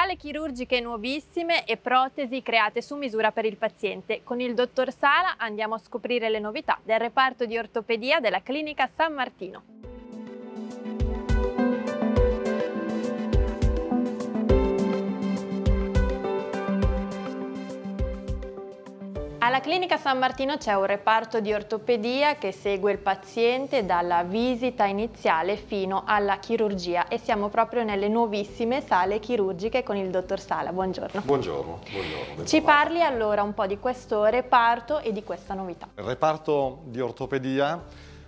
Sale chirurgiche nuovissime e protesi create su misura per il paziente. Con il dottor Sala andiamo a scoprire le novità del reparto di ortopedia della Clinica San Martino. Alla Clinica San Martino c'è un reparto di ortopedia che segue il paziente dalla visita iniziale fino alla chirurgia e siamo proprio nelle nuovissime sale chirurgiche con il dottor Sala. Buongiorno. Buongiorno, buongiorno. Ci parli allora un po' di questo reparto e di questa novità. Il reparto di ortopedia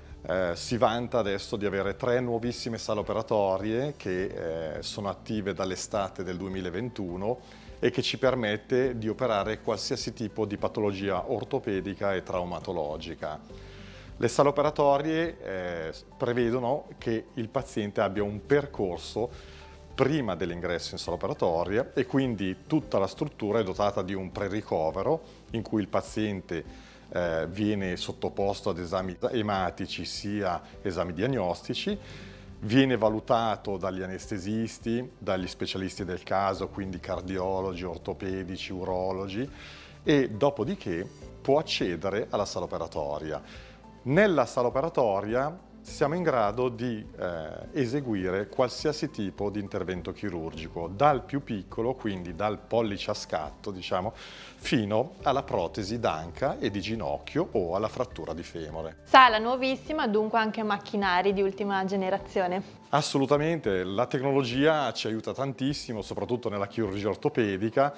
si vanta adesso di avere 3 nuovissime sale operatorie che sono attive dall'estate del 2021 e che ci permette di operare qualsiasi tipo di patologia ortopedica e traumatologica. Le sale operatorie prevedono che il paziente abbia un percorso prima dell'ingresso in sala operatoria e quindi tutta la struttura è dotata di un pre-ricovero in cui il paziente viene sottoposto ad esami ematici sia esami diagnostici, viene valutato dagli anestesisti, dagli specialisti del caso, quindi cardiologi, ortopedici, urologi, e dopodiché può accedere alla sala operatoria. Nella sala operatoria siamo in grado di eseguire qualsiasi tipo di intervento chirurgico, dal più piccolo, quindi dal pollice a scatto, diciamo, fino alla protesi d'anca e di ginocchio o alla frattura di femore. Sala nuovissima, dunque anche macchinari di ultima generazione. Assolutamente, la tecnologia ci aiuta tantissimo, soprattutto nella chirurgia ortopedica,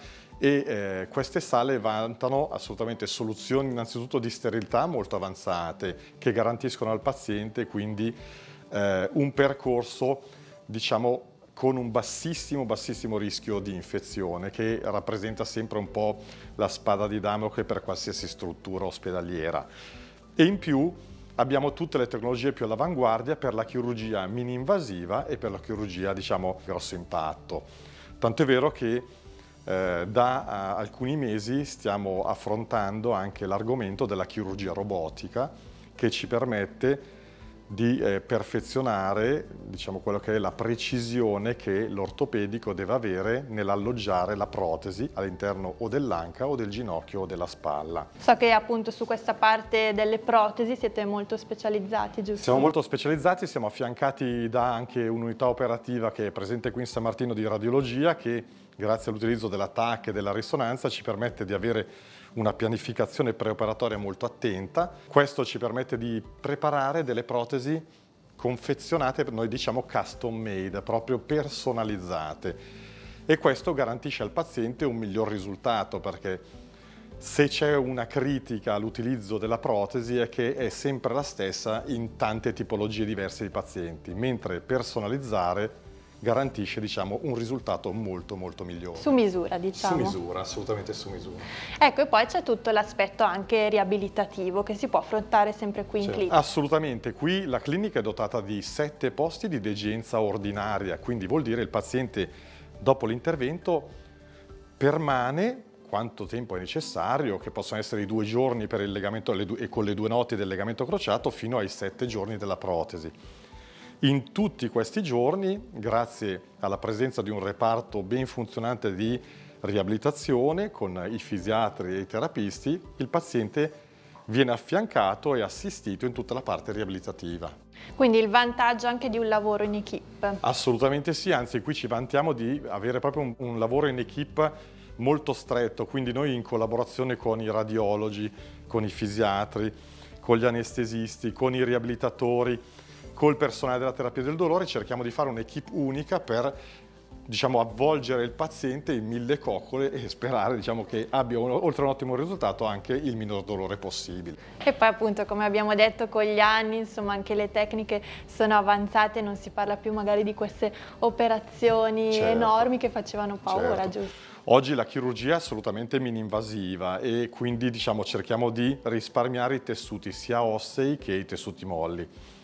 e queste sale vantano assolutamente soluzioni innanzitutto di sterilità molto avanzate che garantiscono al paziente quindi un percorso, diciamo, con un bassissimo rischio di infezione, che rappresenta sempre un po' la spada di Damocle per qualsiasi struttura ospedaliera. E in più abbiamo tutte le tecnologie più all'avanguardia per la chirurgia mini-invasiva e per la chirurgia, diciamo, grosso impatto. Tanto è vero che da alcuni mesi stiamo affrontando anche l'argomento della chirurgia robotica, che ci permette di perfezionare, diciamo, quello che è la precisione che l'ortopedico deve avere nell'alloggiare la protesi all'interno o dell'anca o del ginocchio o della spalla. So che appunto su questa parte delle protesi siete molto specializzati, giusto? Siamo molto specializzati, siamo affiancati da anche un'unità operativa che è presente qui in San Martino di radiologia, che grazie all'utilizzo della TAC e della risonanza ci permette di avere una pianificazione preoperatoria molto attenta. Questo ci permette di preparare delle protesi confezionate, noi diciamo custom made, proprio personalizzate. E questo garantisce al paziente un miglior risultato, perché se c'è una critica all'utilizzo della protesi è che è sempre la stessa in tante tipologie diverse di pazienti, mentre personalizzare garantisce, diciamo, un risultato molto migliore. Su misura, diciamo. Su misura, assolutamente su misura. Ecco, e poi c'è tutto l'aspetto anche riabilitativo che si può affrontare sempre qui in clinica. Assolutamente, qui la clinica è dotata di 7 posti di degenza ordinaria, quindi vuol dire il paziente dopo l'intervento permane quanto tempo è necessario, che possono essere i 2 giorni per il legamento e con le 2 notti del legamento crociato fino ai 7 giorni della protesi. In tutti questi giorni, grazie alla presenza di un reparto ben funzionante di riabilitazione con i fisiatri e i terapisti, il paziente viene affiancato e assistito in tutta la parte riabilitativa. Quindi il vantaggio anche di un lavoro in equipe? Assolutamente sì, anzi qui ci vantiamo di avere proprio un lavoro in equipe molto stretto, quindi noi in collaborazione con i radiologi, con i fisiatri, con gli anestesisti, con i riabilitatori, col personale della terapia del dolore cerchiamo di fare un'equipe unica per, diciamo, avvolgere il paziente in 1000 coccole e sperare, diciamo, che abbia oltre a un ottimo risultato anche il minor dolore possibile. E poi appunto, come abbiamo detto, con gli anni insomma anche le tecniche sono avanzate, non si parla più magari di queste operazioni enormi che facevano paura, giusto? Oggi la chirurgia è assolutamente mini-invasiva e quindi, diciamo, cerchiamo di risparmiare i tessuti sia ossei che i tessuti molli.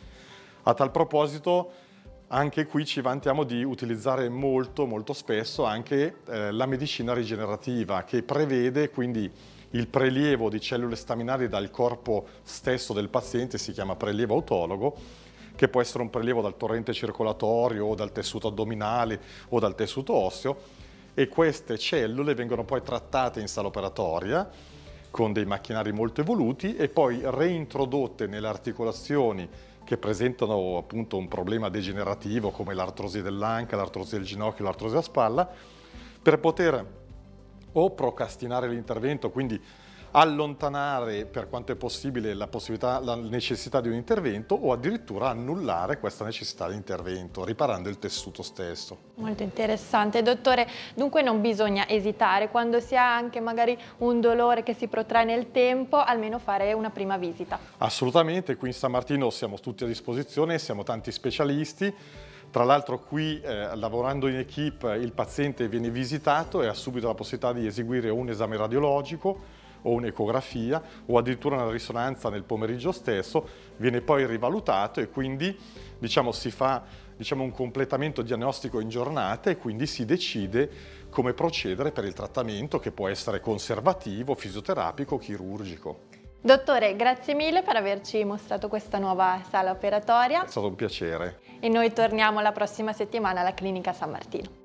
A tal proposito, anche qui ci vantiamo di utilizzare molto spesso anche la medicina rigenerativa, che prevede quindi il prelievo di cellule staminali dal corpo stesso del paziente, si chiama prelievo autologo, che può essere un prelievo dal torrente circolatorio o dal tessuto addominale o dal tessuto osseo, e queste cellule vengono poi trattate in sala operatoria con dei macchinari molto evoluti e poi reintrodotte nelle articolazioni che presentano appunto un problema degenerativo come l'artrosi dell'anca, l'artrosi del ginocchio, l'artrosi della spalla, per poter o procrastinare l'intervento, quindi allontanare per quanto è possibile la necessità di un intervento, o addirittura annullare questa necessità di intervento, riparando il tessuto stesso. Molto interessante. Dottore, dunque non bisogna esitare quando si ha anche magari un dolore che si protrae nel tempo, almeno fare una prima visita. Assolutamente, qui in San Martino siamo tutti a disposizione, siamo tanti specialisti. Tra l'altro qui lavorando in equipe il paziente viene visitato e ha subito la possibilità di eseguire un esame radiologico o un'ecografia o addirittura una risonanza nel pomeriggio stesso, viene poi rivalutato e quindi si fa un completamento diagnostico in giornata e quindi si decide come procedere per il trattamento, che può essere conservativo, fisioterapico o chirurgico. Dottore, grazie mille per averci mostrato questa nuova sala operatoria. È stato un piacere. E noi torniamo la prossima settimana alla Clinica San Martino.